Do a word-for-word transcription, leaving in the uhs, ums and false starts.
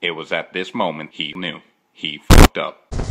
It was at this moment he knew he fucked up.